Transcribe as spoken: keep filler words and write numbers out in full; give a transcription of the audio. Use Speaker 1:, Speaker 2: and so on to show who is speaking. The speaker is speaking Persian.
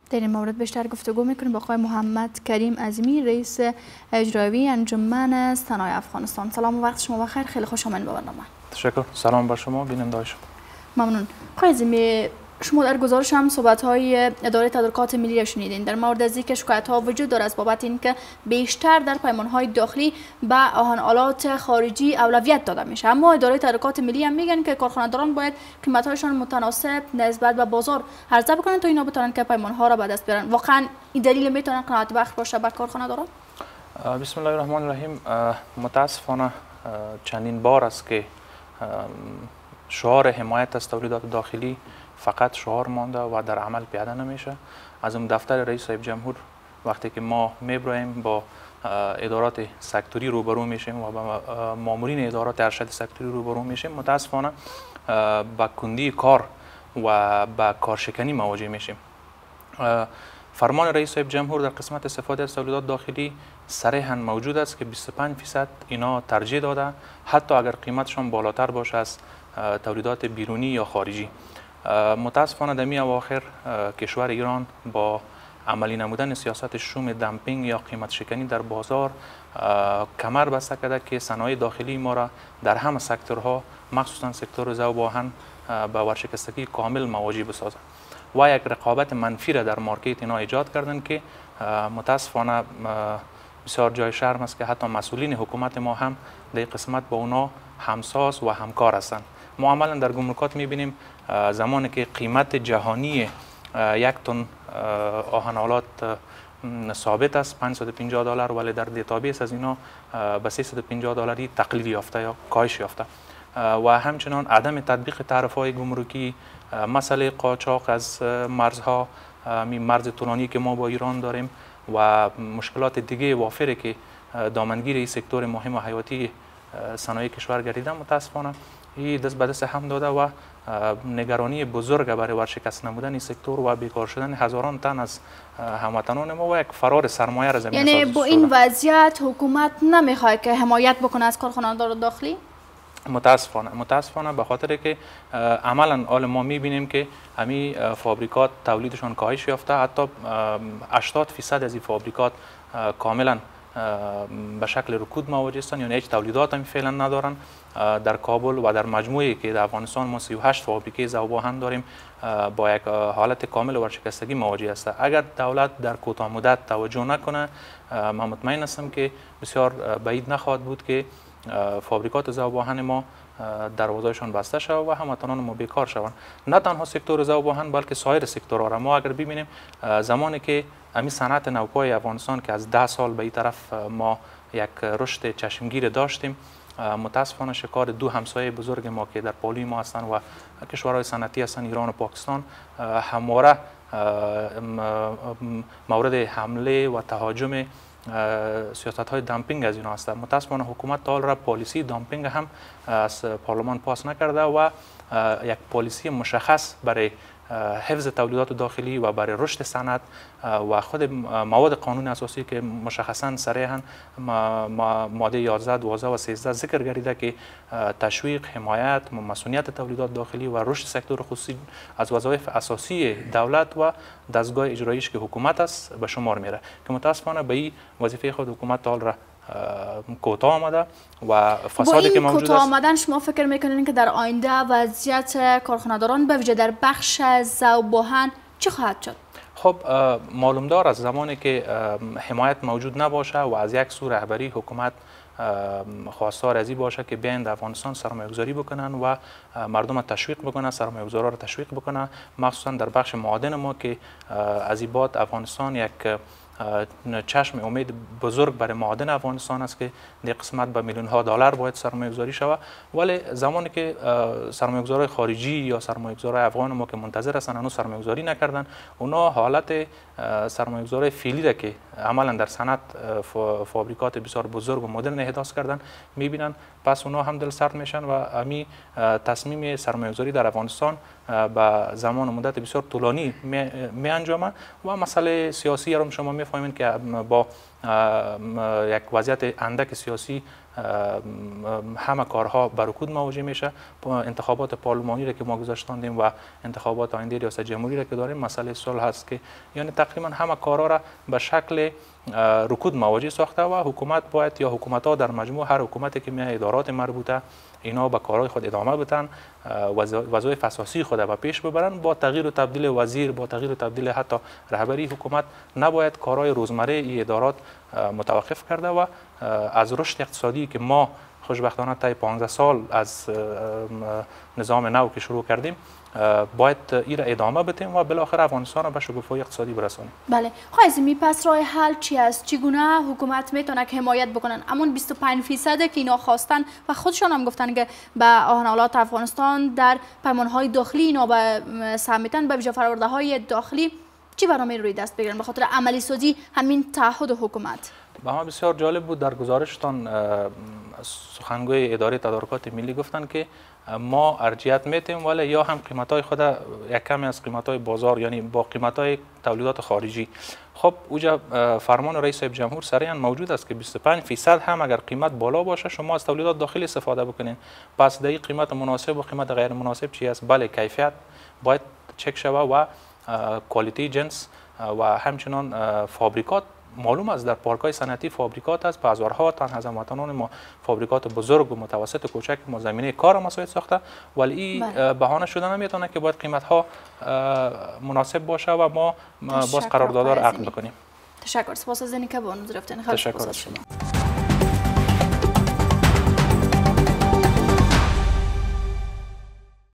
Speaker 1: در این مورد بیشتر گفتگو میکنیم با آقای محمد کریم عظیمی، رئیس اجرایی انجمن صنایع افغانستان. سلام و وقت شما بخیر، خیلی خوش آمدید به برنامه.
Speaker 2: تشکر. سلام بر شما بیننده شما.
Speaker 1: ممنون. آقای عظیمی، شما در گزارش هم صحبت های اداره تدارکات ملی را شنیدین در مورد از اینکه شکایت ها وجود دارد از بابت اینکه بیشتر در پیمان های داخلی به آهن آلات خارجی اولویت داده میشه، اما اداره تدارکات ملی هم میگن که کارخانه‌داران باید قیمت هایشان متناسب نسبت به بازار عرضه بکنن تا اینا بتونن که پیمان ها را به دست بیارن. واقعا این دلیل میتونه قناعت بخش باشه بر کارخانه‌داران؟
Speaker 2: بسم الله الرحمن الرحیم. متاسفانه چندین بار است که شعار حمایت از تولیدات داخلی فقط شعار مانده و در عمل پیاده نمیشه. از اون دفتر رئیس صاحب جمهور وقتی که ما میبرایم با ادارات سکتوری روبرو میشیم و با مامورین ادارات ارشد سکتوری روبرو میشیم، متاسفانه با کندی کار و با کارشکنی مواجه میشیم. فرمان رئیس صاحب جمهور در قسمت استفاده از تولیدات داخلی صریحاً موجود است که بیست و پنج درصد اینا ترجیح داده، حتی اگر قیمتشان بالاتر باشه از تولیدات بیرونی یا خارجی. متاسفانه در می اواخر کشور ایران با عملی نمودن سیاست شوم دمپینگ یا قیمت شکنی در بازار کمر بسته کرده که صنایع داخلی ما را در همه سکتورها مخصوصا سکتور ذوب و آهن به ورشکستگی کامل مواجه بسازد و یک رقابت منفی را در مارکت اینا ایجاد کردن که متاسفانه بسیار جای شرم است که حتی مسئولین حکومت ما هم در قسمت با اونا همساز و همکار هستند. ما عملا در گمرکات میبینیم زمانی که قیمت جهانی یک تن آهن آلات ثابت است پانصد و پنجاه دلار، ولی در دیتابیس از اینا به سیصد و پنجاه دلاری تقلیل یافته یا کاهش یافته و همچنان عدم تطبیق تعرفه‌های گمرکی، مسئله قاچاق از مرزها، مرز طولانی که ما با ایران داریم و مشکلات دیگه وافره که دامنگیر این سکتور مهم و حیاتی صنایع کشور گردیده، متاسفانه این دست به دست هم داده و نگرانی بزرگ برای ورشکست نمودن این سکتور و بیکار شدن هزاران تن از هموطنان ما و یک فرار سرمایه را زمین
Speaker 1: یعنی با این وضعیت حکومت نمیخواد که حمایت بکنه از کارخانه‌داران داخلی؟
Speaker 2: متاسفانه متاسفانه به خاطر که عملا حال ما میبینیم که همین فابریکات تولیدشان کاهش یافته، حتی هشتاد درصد از این فابریکات کاملا به شکل رکود مواجه هستند، یعنی هیچ تولیدات هم فعلا ندارن. در کابل و در مجموعه که در افغانستان ما سی و هشت فابریکه ذوب و آهن داریم با یک حالت کامل ورشکستگی مواجه است. اگر دولت در کوتاه مدت توجه نکنه، من مطمئن هستم که بسیار بعید نخواهد بود که فابریکات ذوب و آهن ما دروازه‌شان بسته شود و هموطنان ما بیکار شوند. نه تنها سکتور ذوب و آهن بلکه سایر سکتورها را ما اگر ببینیم، زمانی که همین صنعت نوپای افغانستان که از ده سال به این طرف ما یک رشد چشمگیر داشتیم، متاسفانه شکار دو همسایه بزرگ ما که در پالوی ما هستند و کشورهای صنعتی هستند، ایران و پاکستان، همواره مورد حمله و تهاجم سیاست های دامپینگ از اینا هست. متاسفانه حکومت تا حال را پالیسی دامپینگ هم از پارلمان پاس نکرده و یک پالیسی مشخص برای حفظ تولیدات داخلی و برای رشد صنعت و خود مواد قانون اساسی که مشخصا صریحا ماده یازده، دوازده و سیزده ذکر گردیده که تشویق، حمایت، مسئولیت تولیدات داخلی و رشد سکتور خصوصی از وظایف اساسی دولت و دستگاه اجراییش که حکومت است به شمار میره که متاسفانه به این وظیفه خود حکومت تا حال را کوتاه آمده و فسادی که موجود است.
Speaker 1: کوتاه آمدن شما فکر میکنین که در آینده وضعیت کارخانه‌داران به ویژه در بخش ذوب و آهن چه خواهد شد؟
Speaker 2: خب معلوم دار از زمانی که حمایت موجود نباشه و از یک سو رهبری حکومت خواستار از این باشه که بیاین در افغانستان سرمایه گذاری بکنن و مردم تشویق بکنن، سرمایه گذارا را تشویق بکنن، مخصوصا در بخش معادن ما که از این بعد افغانستان یک چشم امید بزرگ برای معادن افغانستان است که در قسمت به میلیون ها دلار باید سرمایه گذاری شود، ولی زمانی که سرمایه گذارای خارجی یا سرمایه گذارای افغان ما که منتظر هستند هنوز سرمایه گذاری نکردن، اونا حالت سرمایه گذارای فعلی را که عملا در صنعت فابریکات بسیار بزرگ و مدرن احداث کردن میبینن، پس اونا هم دل سرد میشن و امی تصمیم سرمایه گذاری در افغانستان با زمان و مدت بسیار طولانی می انجامه و مسئله سیاسی را شما میفهمید که با یک وضعیت اندک سیاسی همه کارها به رکود مواجه میشه. انتخابات پارلمانی را که ما گذاشتاندیم و انتخابات آینده ریاست جمهوری را که داریم مسئله صلح هست که یعنی تقریبا همه کارها را به شکل رکود مواجه ساخته و حکومت باید یا حکومت ها در مجموع هر حکومتی که میاد ادارات مربوطه اینا به کارهای خود ادامه بدن، وظایف اساسی خود به پیش ببرن. با تغییر و تبدیل وزیر، با تغییر و تبدیل حتی رهبری حکومت نباید کارهای روزمره این ادارات متوقف کرده و از رشد اقتصادی که ما خوشبختانه طی پانزده سال از نظام نو که شروع کردیم باید این را ادامه بدیم و بالاخره افغانستان به شکوفایی اقتصادی برسانیم.
Speaker 1: بله، خواهی پس راه حل چی است؟ چگونه حکومت میتونه که حمایت بکنن همون بیست و پنج فیصد که اینا خواستن و خودشان هم گفتن که به آهنالات افغانستان در پیمانهای داخلی اینا به سهم میتن، به ویژه فرآورده های داخلی چی برنامه روی دست بگیرن به خاطر عملی سازی همین تعهد حکومت؟
Speaker 2: به ما بسیار جالب بود در گزارشتان سخنگوی اداره تدارکات ملی گفتن که ما ارجحیت میتیم ولی یا هم قیمتای خود یک کمی از قیمتای بازار یعنی با قیمتای تولیدات خارجی. خب اوجا فرمان رئیس جمهور صریحا موجود است که بیست و پنج فیصد هم اگر قیمت بالا باشه شما از تولیدات داخلی استفاده بکنین. پس در قیمت مناسب و قیمت غیر مناسب چی است؟ بله، کیفیت باید چک شوه و کوالیتی جنس و همچنان فابریکات. معلوم است در پارک‌های صنعتی فابریکات است، بازارها تنها از هموطنان ما فابریکات بزرگ و متوسط و کوچک ما زمینه کار مساعد ساخته ولی بهانه شده نمیتونه که باید قیمت‌ها مناسب باشه و ما باز قراردادها را عقد بکنیم.
Speaker 1: تشکر. سپاس از اینکه با ما رفتین. خیلی سپاس از شما.